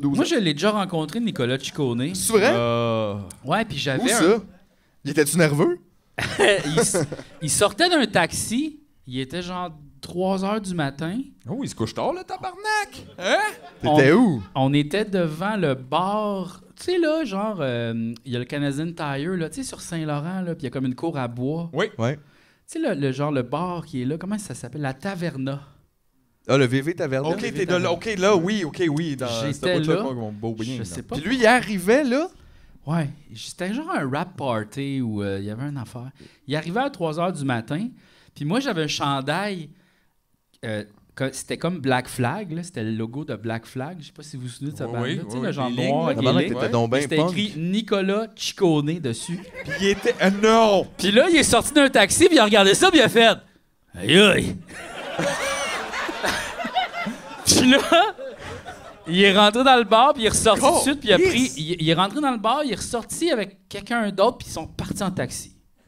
12 Moi, ans. je l'ai déjà rencontré, Nicolas Ciccone. C'est vrai? Ouais, puis j'avais Où ça? Il était-tu nerveux? il sortait d'un taxi. Il était genre 3 heures du matin. Oh, il se couche tard, le tabarnak! Hein? T'étais où? On était devant le bar. Tu sais, là, genre, il y a le Canadian Tire, là, tu sais, sur Saint-Laurent, là, puis il y a comme une cour à bois. Oui. Ouais. Tu sais, le genre, le bar qui est là, comment ça s'appelle? La Taverna. Ah, le VV Taverne. OK, t'es de là. OK, là, oui, oui. Dans J'étais là. Beau bien, Je sais pas. Puis lui, il arrivait, là. Ouais, c'était genre un rap party où il y avait une affaire. Il arrivait à 3 heures du matin, puis moi, j'avais un chandail. C'était comme Black Flag, là, c'était le logo de Black Flag. Je sais pas si vous vous souvenez de cette bande-là. Tu sais, le genre les noir lignes, avec là. les lignes. T'étais donc bien C'était punk. écrit Nicolas Ciccone dessus. Puis il était... non! Puis là, il est sorti d'un taxi, puis il a regardé ça, puis il a fait « Aïe aïe! » Puis là, il est rentré dans le bar, puis il est ressorti tout de suite, puis il a pris... Il est rentré dans le bar, il est ressorti avec quelqu'un d'autre, puis ils sont partis en taxi.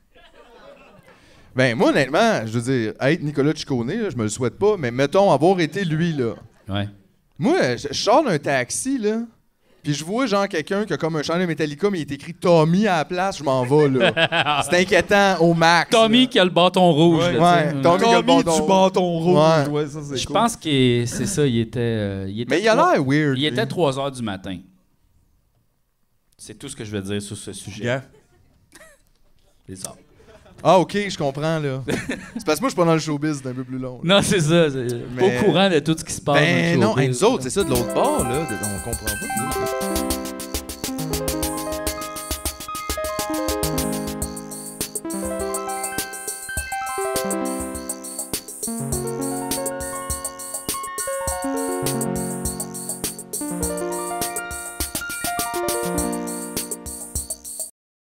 Ben, moi, honnêtement, je veux dire, être Nicolas Ciccone, là, je me le souhaite pas, mais mettons avoir été lui, là. Ouais. Moi, je sors d'un taxi, là, puis je vois, genre, quelqu'un qui a comme un chandail Metallica, mais il est écrit Tommy à la place, je m'en vais, là. C'est inquiétant au max. Tommy là. qui a le bâton rouge. Ouais, là, tu sais. Tommy qui a le Tommy bâton du bâton rouge. Ouais. Ouais, ça, c'est Je cool. pense que c'est ça, il était Mais il a l'air weird. Il lui. était 3 heures du matin. C'est tout ce que je veux dire sur ce sujet. Yeah. C'est ça. Ah, OK, je comprends, là. C'est parce que moi, je suis pas dans le showbiz, c'est un peu plus long. là. Non, c'est ça. C'est Mais- pas au courant de tout ce qui se passe. Ben dans le non, showbiz. hey, nous autres, c'est ça, de l'autre bord, là. On comprend pas. nous autres.